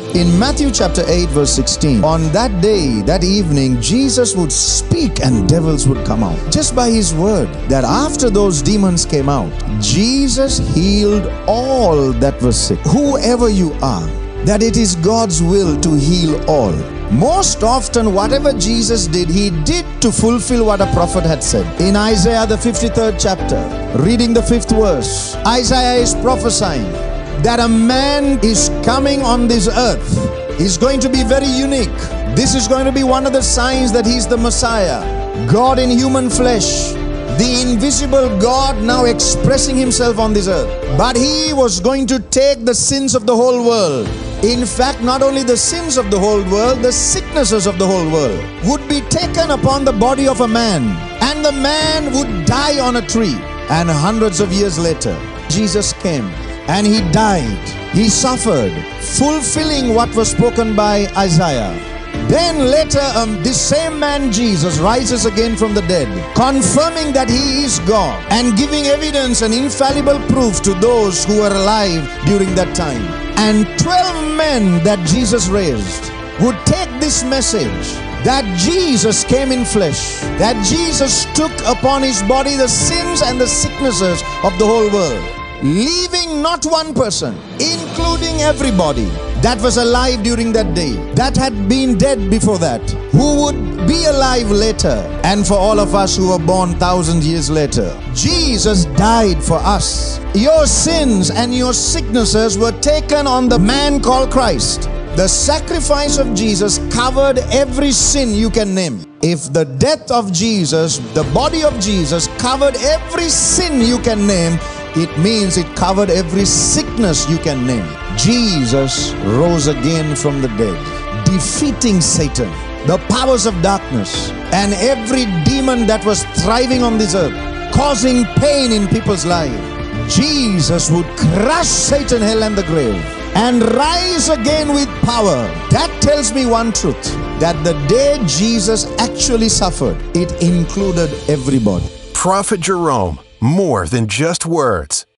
In Matthew chapter 8 verse 16, on that day, that evening, Jesus would speak and devils would come out. Just by his word, that after those demons came out, Jesus healed all that were sick. Whoever you are, that it is God's will to heal all. Most often, whatever Jesus did, he did to fulfill what a prophet had said. In Isaiah the 53rd chapter, reading the 5th verse, Isaiah is prophesying that a man is coming on this earth. He's going to be very unique. This is going to be one of the signs that he's the Messiah, God in human flesh, the invisible God now expressing himself on this earth. But he was going to take the sins of the whole world. In fact, not only the sins of the whole world, the sicknesses of the whole world would be taken upon the body of a man, and the man would die on a tree. And hundreds of years later, Jesus came and he died. He suffered, fulfilling what was spoken by Isaiah. Then later, this same man Jesus rises again from the dead, confirming that he is God and giving evidence and infallible proof to those who were alive during that time. And 12 men that Jesus raised would take this message that Jesus came in flesh, that Jesus took upon his body the sins and the sicknesses of the whole world, leaving not one person, including everybody that was alive during that day, that had been dead before that, who would be alive later, and for all of us who were born 1,000 years later. Jesus died for us. Your sins and your sicknesses were taken on the man called Christ. The sacrifice of Jesus covered every sin you can name. If the death of Jesus, the body of Jesus, covered every sin you can name, it means it covered every sickness you can name. Jesus rose again from the dead, defeating Satan, the powers of darkness, and every demon that was thriving on this earth, causing pain in people's lives. Jesus would crush Satan, hell, and the grave, and rise again with power. That tells me one truth, that the day Jesus actually suffered, it included everybody. Prophet Jerome, more than just words.